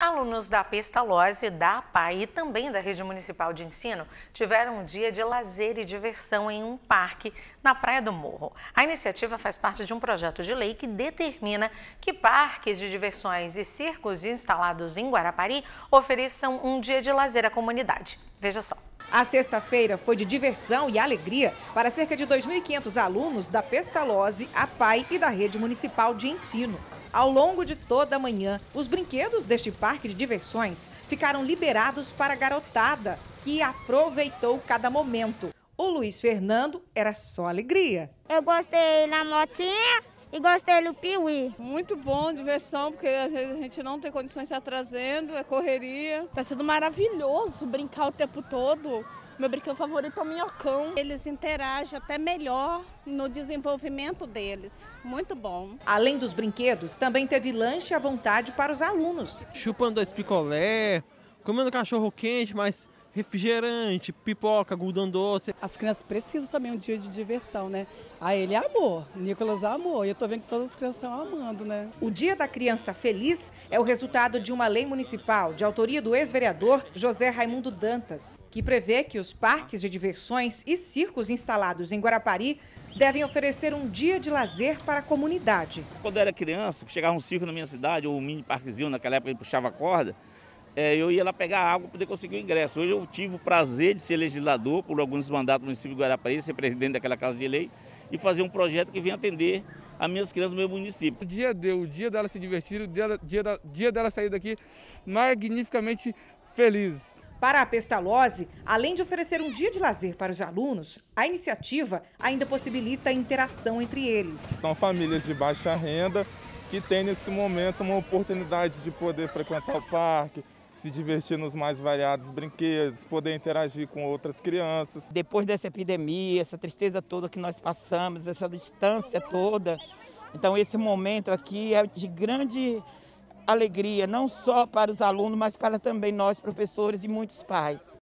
Alunos da Pestalozzi, da APAE e também da Rede Municipal de Ensino tiveram um dia de lazer e diversão em um parque na Praia do Morro. A iniciativa faz parte de um projeto de lei que determina que parques de diversões e circos instalados em Guarapari ofereçam um dia de lazer à comunidade. Veja só. A sexta-feira foi de diversão e alegria para cerca de 2.500 alunos da Pestalozzi, APAE e da Rede Municipal de Ensino. Ao longo de toda a manhã, os brinquedos deste parque de diversões ficaram liberados para a garotada, que aproveitou cada momento. O Luiz Fernando era só alegria. Eu gostei na motinha e gostei do piuí. Muito bom, diversão, porque às vezes a gente não tem condições de estar trazendo, é correria. Tá sendo maravilhoso brincar o tempo todo. Meu brinquedo favorito é o minhocão. Eles interagem até melhor no desenvolvimento deles. Muito bom. Além dos brinquedos, também teve lanche à vontade para os alunos. Chupando dois picolé, comendo cachorro quente, mas refrigerante, pipoca, algodão doce. As crianças precisam também um dia de diversão, né? A ele amor, Nicolas amor. E eu tô vendo que todas as crianças estão amando, né? O Dia da Criança Feliz é o resultado de uma lei municipal de autoria do ex-vereador José Raimundo Dantas, que prevê que os parques de diversões e circos instalados em Guarapari devem oferecer um dia de lazer para a comunidade. Quando eu era criança, chegava um circo na minha cidade, ou um mini parquezinho, naquela época a gente puxava a corda, eu ia lá pegar água para poder conseguir o ingresso. Hoje eu tive o prazer de ser legislador por alguns mandatos do município de Guarapari, ser presidente daquela casa de lei e fazer um projeto que venha atender as minhas crianças do meu município. O dia dela se divertir, o dia dela sair daqui magnificamente feliz. Para a Pestalozzi, além de oferecer um dia de lazer para os alunos, a iniciativa ainda possibilita a interação entre eles. São famílias de baixa renda que têm nesse momento uma oportunidade de poder frequentar o parque, se divertir nos mais variados brinquedos, poder interagir com outras crianças. Depois dessa epidemia, essa tristeza toda que nós passamos, essa distância toda, então esse momento aqui é de grande alegria, não só para os alunos, mas para também nós, professores e muitos pais.